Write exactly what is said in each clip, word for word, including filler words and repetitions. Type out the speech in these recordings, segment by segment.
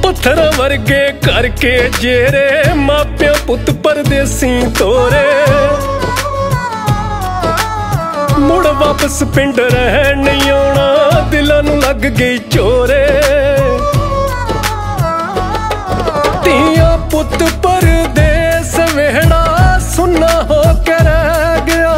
पत्थर वर्गे करके जेरे मापिया पुत परदेसी तोरे मुड़ वापस पिंड रह नहीं आना दिलों नू लग गई चोरे तिया पुत परदेस वेहड़ा सुना हो के रह गया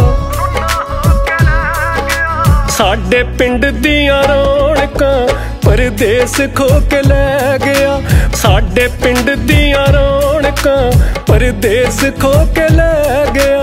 साडे पिंड दियां रौनकां परदेस खो के ले गया साडे पिंड दियां रौनकां परदेस खो के ले गया।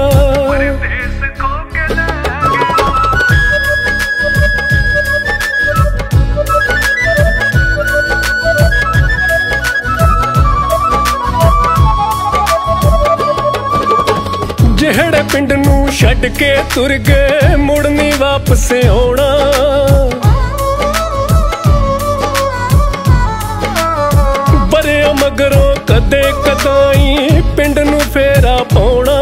जेहड़े पिंड नू छड्ड के तुर गए मुड़ नी वापस आउणा बरिया मगरों कदे कदाई पिंड नू फेरा पाउणा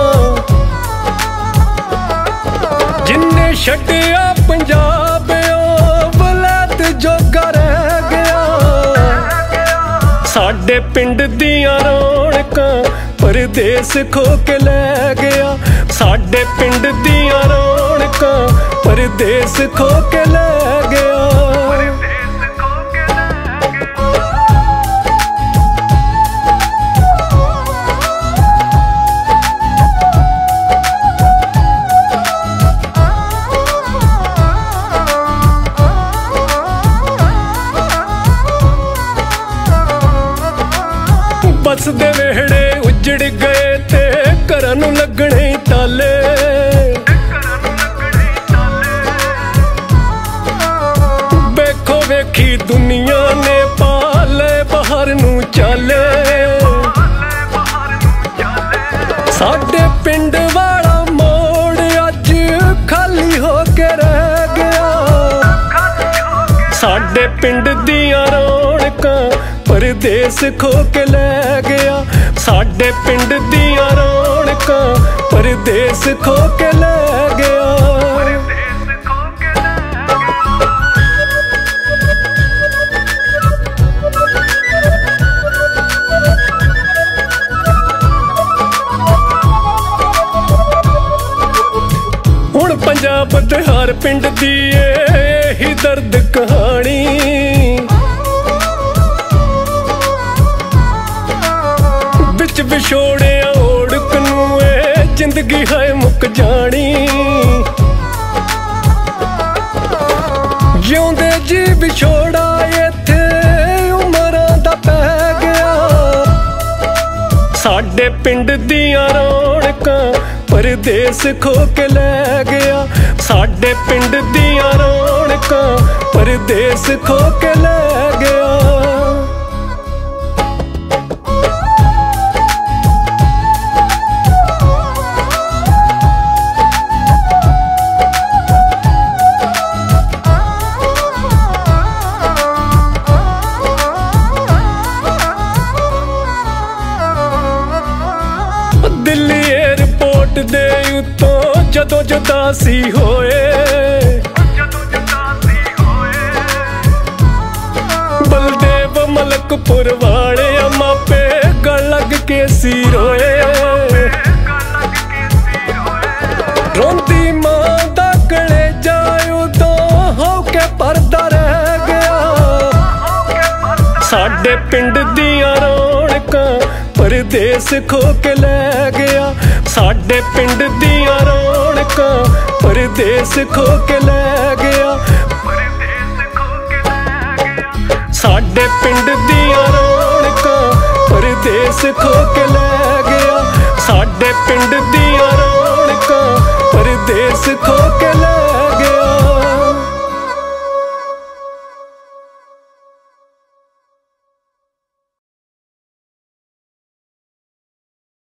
जिन्ने छड्डिया पंजाब वलैत जोगा रह गया साडे पिंड दियां रौनकां परदेस खो के ले गया साडे पिंड दियां रौनकां परदेस खो के ले गया। बस दे वेहड़े उजड़ गए ते घरां नू लगणे ताले वेखो वेखी दुनिया ने पाले बाहर नू चाले साडे पिंड वाला मोड़ अज खाली हो के रह गया साडे पिंड दियां रौनकां परदेस खो के ले गया साडे पिंड दियां रौनकां परदेस खो के ले गया। हुण पंजाब दे हर पिंड दी यही दर्द कहानी विछोड़िया ओढ़क नू जिंदगी है मुक जानी जिउंदे जी विछोड़ा इत्थे उमरां दा पै गया साडे पिंड दियां रौनकां परदेस खो के ले गया साडे पिंड दियां रौनकां परदेस खो के ले गया। दिल्ली एयरपोर्ट दे उत्तों जदों जदासी होए बलदेव मलकपुर वाले मापे गल लग के सी रोए रोंदी मां दा गले जाए उदों हो के परदा रह गया साडे पिंड दियां रौनकां परदेस खो के ले गया साडे पिंड दियां रौनकां परदेस खो के ले गया साडे पिंड दियां रौनकां परदेस खो के ले गया साडे पिंड दियां रौनकां परदेस खो